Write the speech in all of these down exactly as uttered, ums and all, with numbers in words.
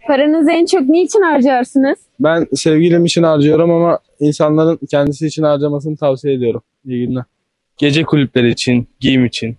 Paranızı en çok niçin harcarsınız? Ben sevgilim için harcıyorum ama insanların kendisi için harcamasını tavsiye ediyorum. İyi günler. Gece kulüpleri için, giyim için.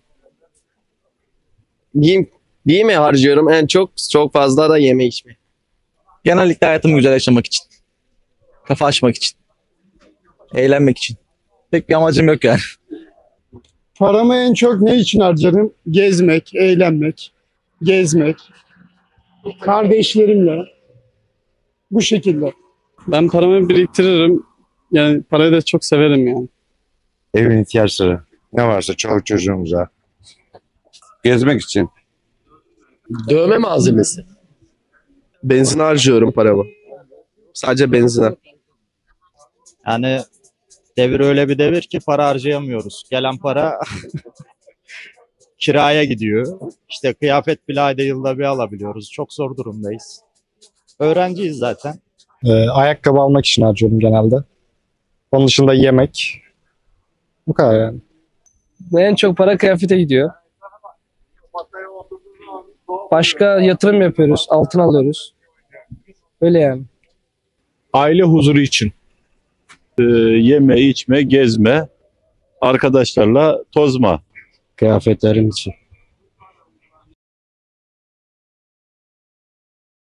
Giyim, giyime harcıyorum en çok. Çok fazla da yeme içme. Genellikle hayatımı güzel yaşamak için. Kafa açmak için. Eğlenmek için. Pek bir amacım yok yani. Paramı en çok ne için harcarım? Gezmek, eğlenmek, gezmek, kardeşlerimle. Bu şekilde. Ben paramı biriktiririm. Yani parayı da çok severim yani. Evin ihtiyaçları. Ne varsa çoluk çocuğumuza. Gezmek için. Dövme malzemesi. Benzin harcıyorum paramı. Sadece benzine. Yani devir öyle bir devir ki para harcayamıyoruz. Gelen para kiraya gidiyor. İşte kıyafet bile ayda yılda bir alabiliyoruz. Çok zor durumdayız. Öğrenciyiz zaten. Ee, ayakkabı almak için harcıyorum genelde. Onun dışında yemek. Bu kadar yani. En çok para kıyafete gidiyor. Başka yatırım yapıyoruz. Altın alıyoruz. Öyle yani. Aile huzuru için. Ee, yeme, içme, gezme, arkadaşlarla tozma. Kıyafetlerim için.